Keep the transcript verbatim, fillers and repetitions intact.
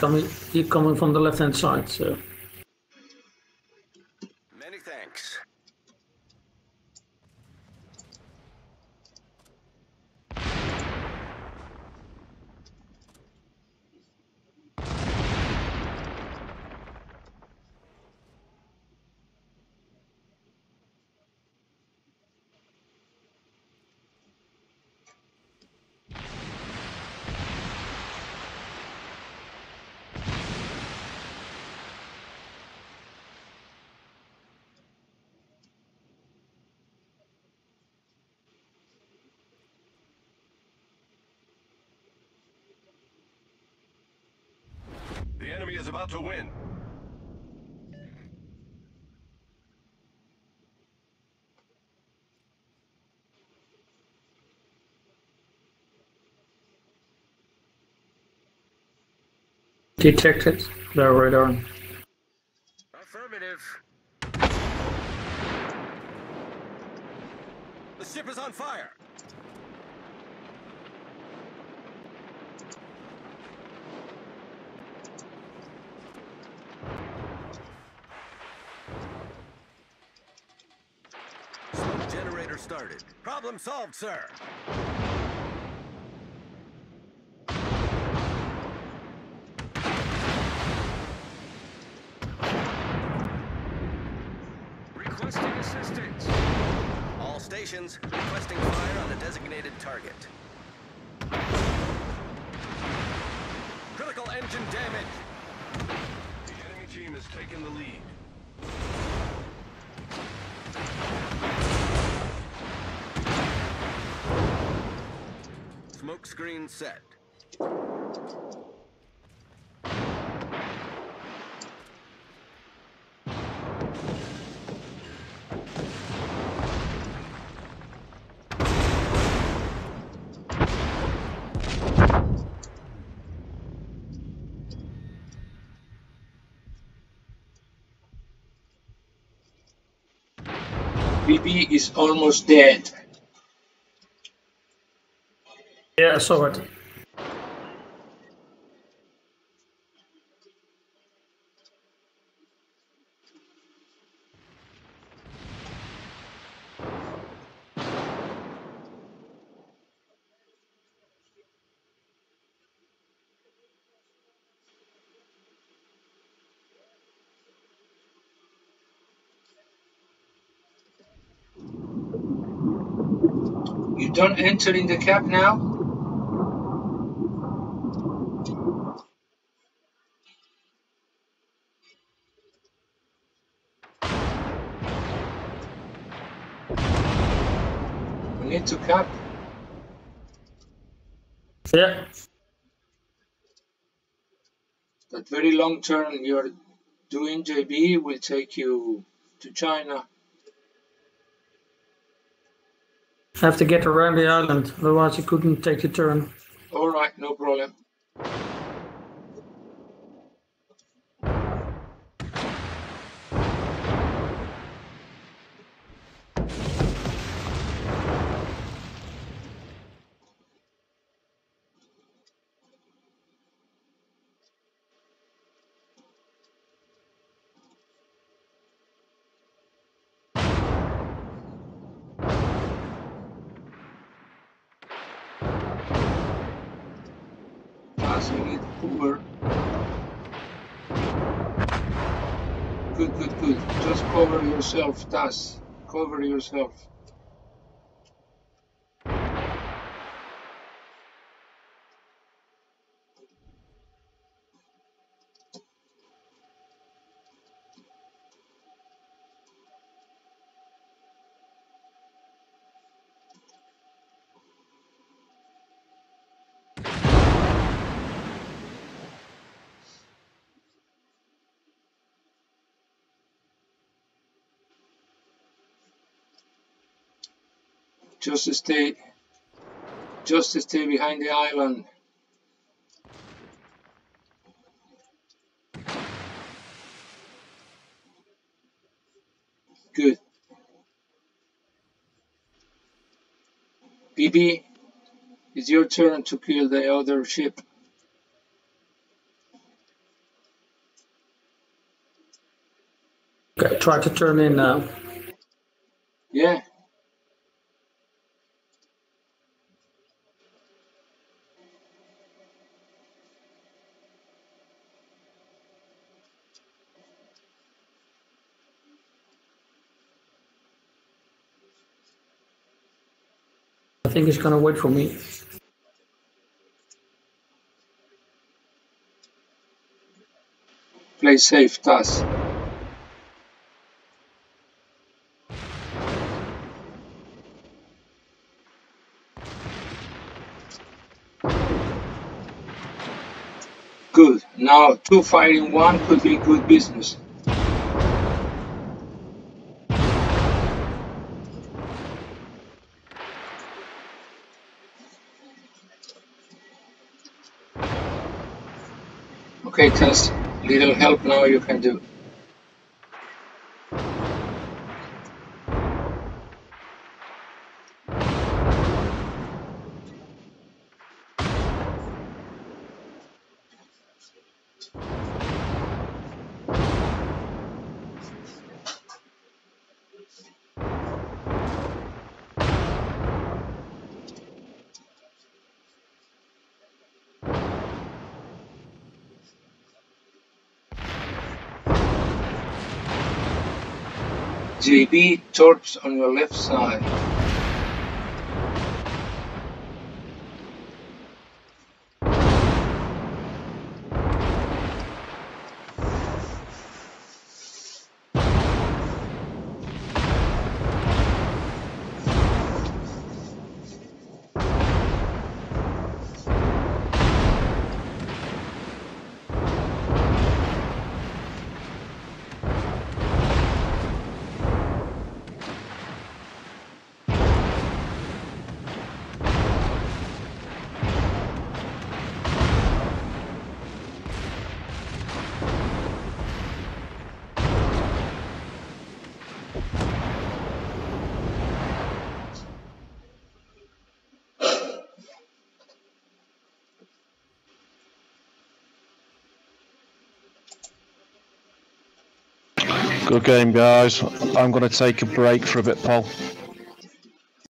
coming, he coming from the left hand side. So. Many thanks. The enemy is about to win. Detected. Their radar. Affirmative. The ship is on fire. Smoke generator started. Problem solved, sir. Requesting assistance. All stations requesting fire on the designated target. Critical engine damage. The enemy team has taken the lead. Smoke screen set. B B is almost dead. Yeah, I saw it. You don't enter in the cap now? We need to cap. Yeah. That very long turn you're doing, J B, will take you to China. Have to get around the island, otherwise you couldn't take the turn. All right, no problem. Passing it over. Good, good, good. Just cover yourself, Taz. Cover yourself. Just stay, just stay behind the island. Good. B B, it's your turn to kill the other ship. Okay, try to turn in now. Yeah. I think he's gonna wait for me. Play safe, Taz. Good. Now two fighting one could be good business. Okay, Taz. Little help now you can do. J B, torps on your left side. Good game, guys. I'm going to take a break for a bit, Paul.